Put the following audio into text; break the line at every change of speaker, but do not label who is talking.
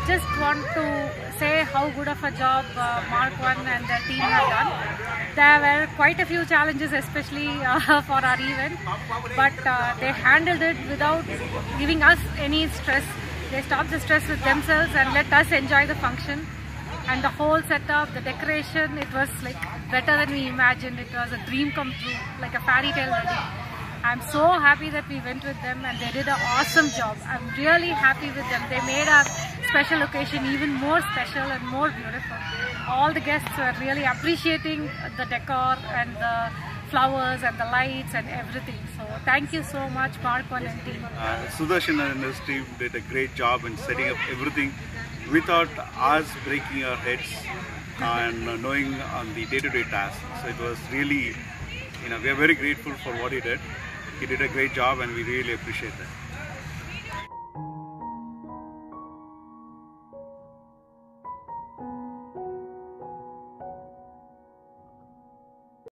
just want to say how good of a job Mark 1 and the team have done. There were quite a few challenges, especially for our event, but they handled it without giving us any stress. They stopped the stress with themselves and let us enjoy the function. And the whole setup, the decoration, it was like better than we imagined. It was a dream come true, like a fairy tale wedding. I'm so happy that we went with them and they did an awesome job. I'm really happy with them. They made our special occasion even more special and more beautiful. All the guests were really appreciating the decor and the flowers and the lights and everything. So thank you so much, Mark 1 and team.
Sudarshan and his team did a great job in setting up everything without us breaking our heads and knowing on the day-to-day tasks. So it was really, we are very grateful for what he did. He did a great job and we really appreciate that.